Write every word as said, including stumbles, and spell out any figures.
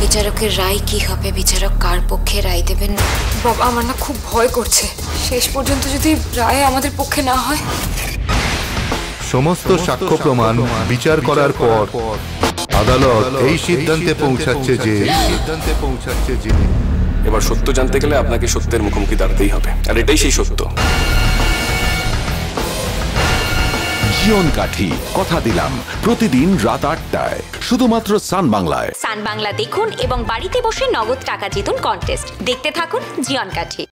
বিচারকের রায় কি হবে, বিচারক কার পক্ষে রায় দেবেন? বাবা, আমার না খুব ভয় করছে, শেষ পর্যন্ত যদি রায় আমাদের পক্ষে না হয়। সমস্ত সাক্ষ্য প্রমাণ বিচার করার পর আদালত এই সিদ্ধান্তে পৌঁছাচ্ছে যে সিদ্ধান্তে পৌঁছাচ্ছে যে এবার সত্য জানতে গেলে আপনাকে সত্যের মুখোমুখি দাঁড়াতেই হবে, আর এটাই সেই সত্য। জীবন কাঠি, কথা দিলাম প্রতিদিন রাত আটটায় শুধুমাত্র সান বাংলায়। সান বাংলা দেখুন এবং বাড়িতে বসে নগদ টাকা জিতুন কন্টেস্ট দেখতে থাকুন জীবন কাঠি।